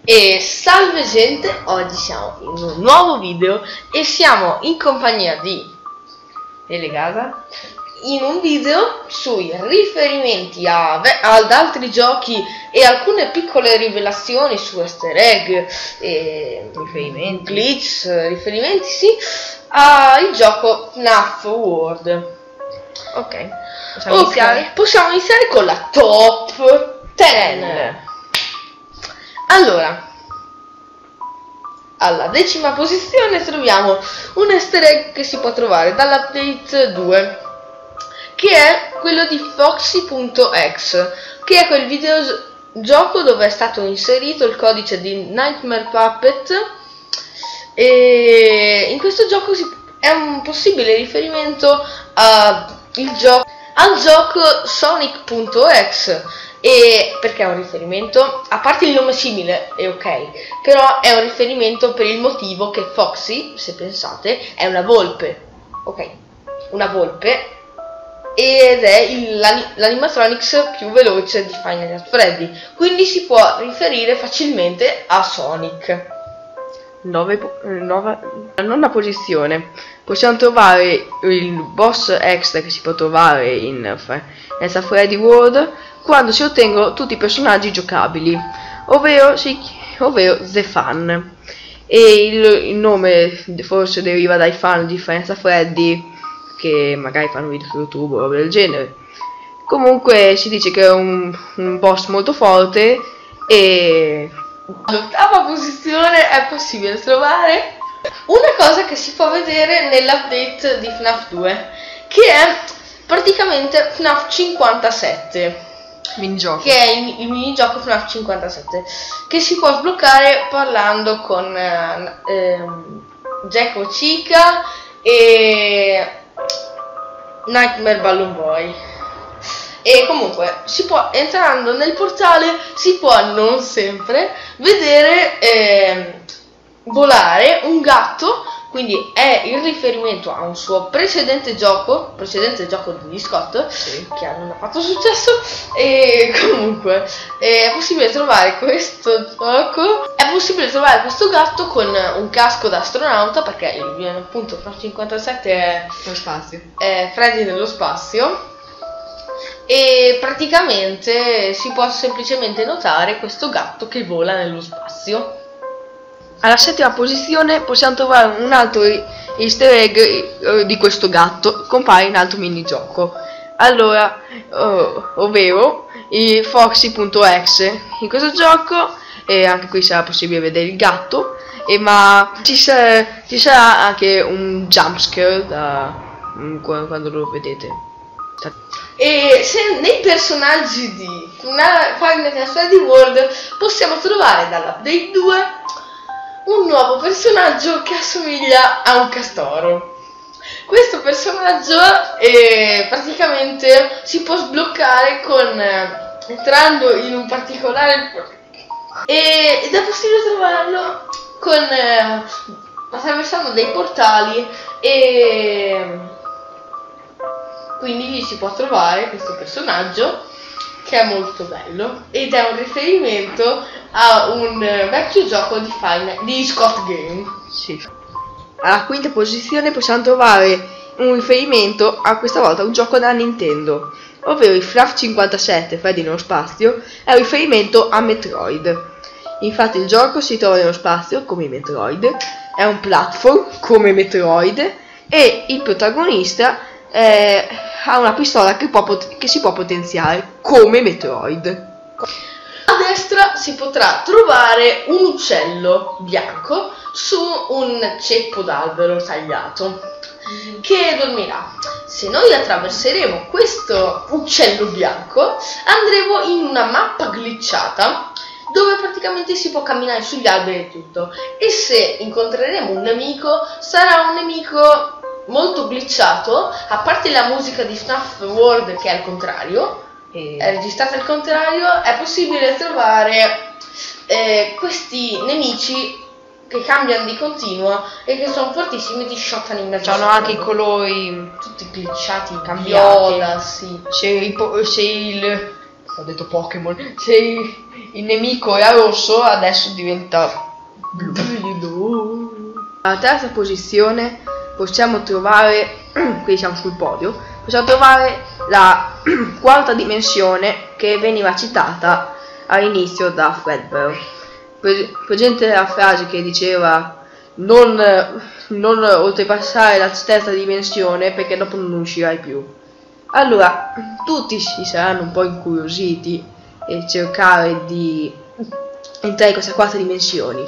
E salve gente, oggi siamo in un nuovo video e siamo in compagnia di Elegasa in un video sui riferimenti ad altri giochi e alcune piccole rivelazioni su easter egg e riferimenti, glitch, riferimenti sì, al gioco FNAF World. Ok, possiamo iniziare con la top 10. Allora, alla 10ª posizione troviamo un easter egg che si può trovare dall'update 2, che è quello di Foxy.x, che è quel videogioco dove è stato inserito il codice di Nightmare Puppet, e in questo gioco è un possibile riferimento al gioco Sonic.x. E perché è un riferimento? A parte il nome simile, è ok, però è un riferimento per il motivo che Foxy, se pensate, è una volpe, ok? Una volpe, ed è l'animatronics più veloce di Five Nights at Freddy, quindi si può riferire facilmente a Sonic. alla 9ª posizione possiamo trovare il boss extra che si può trovare in Five Nights at Freddy World quando si ottengono tutti i personaggi giocabili, ovvero The Fan, e il nome forse deriva dai fan di Five Nights at Freddy che magari fanno video su YouTube o roba del genere. Comunque si dice che è un boss molto forte. E all'8ª posizione è possibile trovare una cosa che si può vedere nell'update di FNAF 2, che è praticamente FNAF 57, minigioco, che è il minigioco FNAF 57, che si può sbloccare parlando con Gecko Chica e Nightmare Balloon Boy. E comunque entrando nel portale si può non sempre vedere volare un gatto, quindi è il riferimento a un suo precedente gioco di Scott, sì, che non ha fatto successo. E comunque è possibile trovare questo gatto con un casco da astronauta, perché appunto FNAF 57 è lo spazio, è Freddy nello spazio. E praticamente si può semplicemente notare questo gatto che vola nello spazio. Alla 7ª posizione possiamo trovare un altro easter egg di questo gatto, compare in altro minigioco, ovvero il Foxy.x. In questo gioco, e anche qui sarà possibile vedere il gatto, ma ci sarà anche un jumpscare quando lo vedete. E se nei personaggi di Five Nights at Freddy World possiamo trovare dall'update 2 un nuovo personaggio che assomiglia a un castoro. Questo personaggio praticamente si può sbloccare entrando in un particolare ed è possibile trovarlo attraversando dei portali, e quindi lì si può trovare questo personaggio che è molto bello ed è un riferimento a un vecchio gioco di Scott Game. Sì. Alla 5ª posizione possiamo trovare un riferimento a questa volta un gioco da Nintendo, ovvero il FNAF 57 Freddy nello spazio. È un riferimento a Metroid. Infatti il gioco si trova nello spazio come Metroid, è un platform come Metroid e il protagonista ha una pistola che si può potenziare come Metroid. A destra si potrà trovare un uccello bianco su un ceppo d'albero tagliato che dormirà. Se noi attraverseremo questo uccello bianco andremo in una mappa glitchata dove praticamente si può camminare sugli alberi e tutto, e se incontreremo un nemico sarà un nemico molto glitchato. A parte la musica di FNAF World che è al contrario, è registrata al contrario, è possibile trovare questi nemici che cambiano di continuo e che sono fortissimi, ti shottano in mezzo. Hanno anche i colori tutti glitchati, cambiati. viola, sì. Se ho detto Pokémon, se il nemico era rosso adesso diventa blu. Alla terza posizione possiamo trovare, qui siamo sul podio, possiamo trovare la quarta dimensione che veniva citata all'inizio da Fredbear. Presente la frase che diceva non oltrepassare la terza dimensione perché dopo non uscirai più. Allora tutti si saranno un po' incuriositi e cercare di entrare in questa quarta dimensione.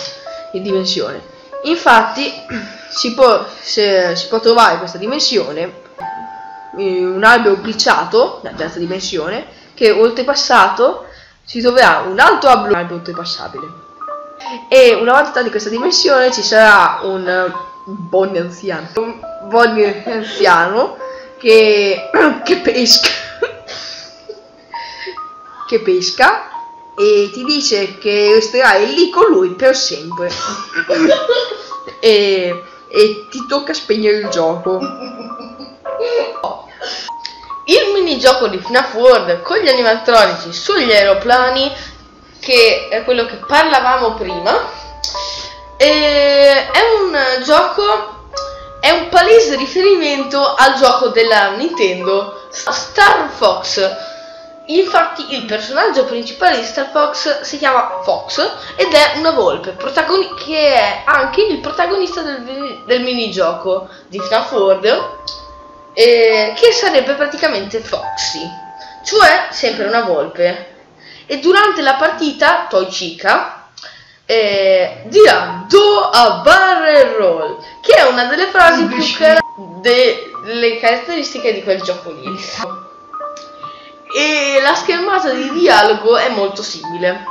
Infatti si può trovare in questa dimensione un albero glitchato, la terza dimensione, che oltrepassato si troverà un altro albero oltrepassabile. E una volta di questa dimensione ci sarà un buon anziano che pesca e ti dice che resterai lì con lui per sempre. e ti tocca spegnere il gioco. Il minigioco di FNAF World con gli animatronici sugli aeroplani, che è quello che parlavamo prima, è un gioco, è un palese riferimento al gioco della Nintendo Star Fox. Infatti il personaggio principale di Star Fox si chiama Fox ed è una volpe che è anche il protagonista del minigioco di FNAF World, che sarebbe praticamente Foxy, cioè sempre una volpe. E durante la partita Toy Chica dirà "Do a barrel roll", che è una delle frasi più delle caratteristiche di quel gioco lì. E la schermata di dialogo è molto simile.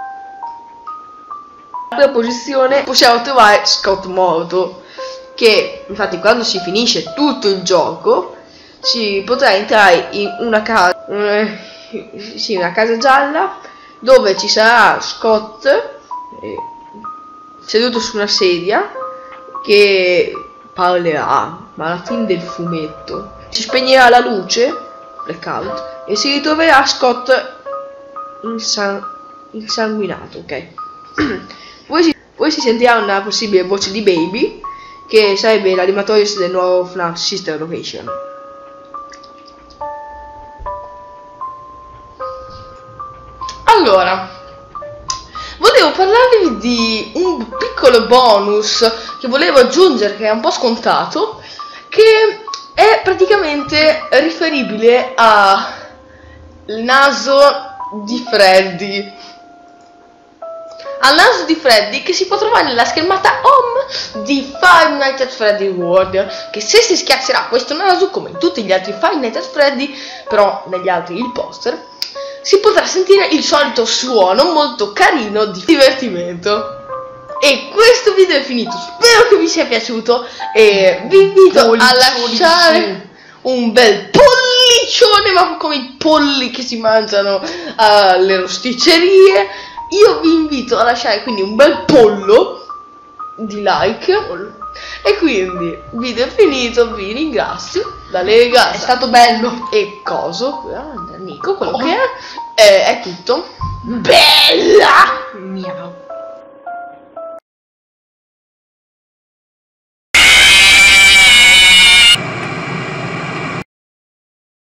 Alla posizione possiamo trovare Scott morto, che infatti quando si finisce tutto il gioco si potrà entrare in una casa, una casa gialla, dove ci sarà Scott seduto su una sedia che parlerà, ma alla fine del fumetto si spegnerà la luce, blackout, e si ritroverà Scott insanguinato, ok? Poi si sentirà una possibile voce di Baby, che sarebbe l'animatorius del nuovo FNAF Sister Location. Allora, volevo parlarvi di un piccolo bonus che volevo aggiungere, che è un po' scontato, che è praticamente riferibile al naso di Freddy. Al naso di Freddy, che si può trovare nella schermata home di Five Nights at Freddy World, che se si schiaccerà questo naso, come in tutti gli altri Five Nights at Freddy, però negli altri il poster, si potrà sentire il solito suono molto carino di divertimento. E questo video è finito, spero che vi sia piaciuto e vi invito a lasciare un bel pollicione, ma come i polli che si mangiano alle rosticcerie. Io vi invito a lasciare quindi un bel pollo di like. E quindi il video è finito, vi ringrazio. Da Lega è stato bello. E coso, Nico, quello che è tutto. Bella! Miau.